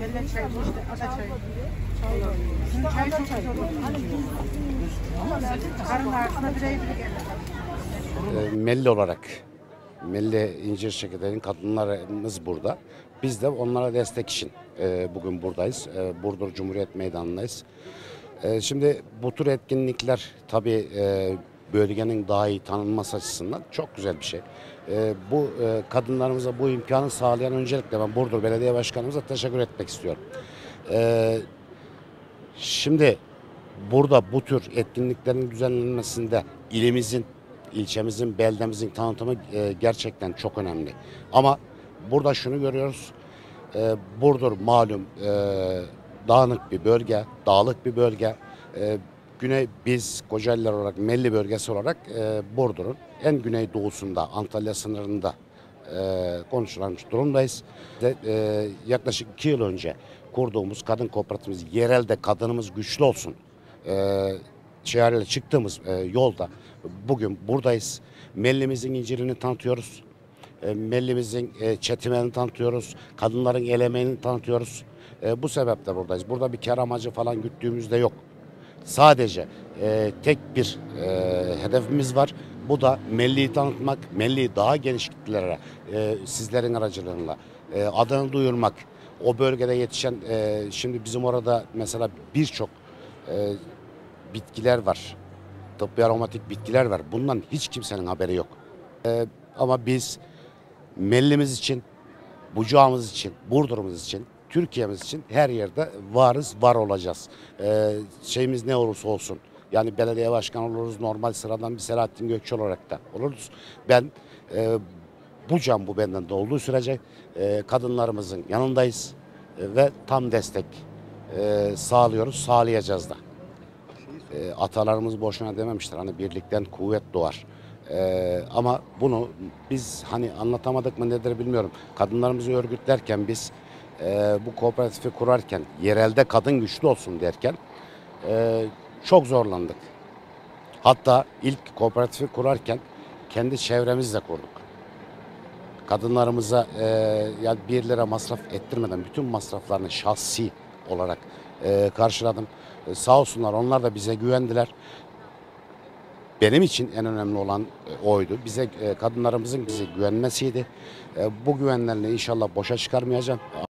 Kelle çayı, işte ada çayı. Sizin çay çok güzel olur. Karın ağrısına birey biri gelir. Melli olarak, Melli İncir Çekirdeği'nin kadınlarımız burada. Biz de onlara destek için bugün buradayız. Burdur Cumhuriyet Meydanı'ndayız. Şimdi bu tür etkinlikler tabii bölgenin daha iyi tanınması açısından çok güzel bir şey. Bu kadınlarımıza bu imkanı sağlayan öncelikle ben Burdur Belediye Başkanımıza teşekkür etmek istiyorum. Şimdi burada bu tür etkinliklerin düzenlenmesinde ilimizin, ilçemizin, beldemizin tanıtımı gerçekten çok önemli. Ama burada şunu görüyoruz. Burdur malum dağınık bir bölge, dağlık bir bölge. Biz Kocaeliler olarak, Melli bölgesi olarak Burdur'un en güneydoğusunda, Antalya sınırında konuşulmuş durumdayız. Yaklaşık 2 yıl önce kurduğumuz kadın kooperatifimiz, yerelde kadınımız güçlü olsun şiarıyla çıktığımız yolda bugün buradayız. Mellimizin incirini tanıtıyoruz. Mellimizin çetimeni tanıtıyoruz. Kadınların el emeğini tanıtıyoruz. Bu sebeple buradayız. Burada bir kar amacı falan güttüğümüzde yok. Sadece tek bir hedefimiz var. Bu da Melli'yi tanıtmak, Melli'yi daha geniş kitlelere sizlerin aracılığıyla adını duyurmak. O bölgede yetişen, şimdi bizim orada mesela birçok bitkiler var. Tıbbi aromatik bitkiler var. Bundan hiç kimsenin haberi yok. Ama biz Mellimiz için, bucağımız için, Burdur'umuz için, Türkiye'miz için her yerde varız, var olacağız. Şeyimiz ne olursa olsun. Yani belediye başkanı oluruz, normal sıradan bir Selahattin Gökçe olarak da oluruz. Ben bucağım bu benden de olduğu sürece kadınlarımızın yanındayız ve tam destek sağlıyoruz, sağlayacağız da. Atalarımız boşuna dememiştir. Hani birlikten kuvvet doğar. Ama bunu biz hani anlatamadık mı nedir bilmiyorum. Kadınlarımızı örgütlerken biz bu kooperatifi kurarken yerelde kadın güçlü olsun derken çok zorlandık. Hatta ilk kooperatifi kurarken kendi çevremizle kurduk. Kadınlarımıza yani 1 lira masraf ettirmeden bütün masraflarını şahsi olarak karşıladım. Sağ olsunlar, onlar da bize güvendiler. Benim için en önemli olan oydu. Bize kadınlarımızın bize güvenmesiydi. Bu güvenlerini inşallah boşa çıkarmayacağım.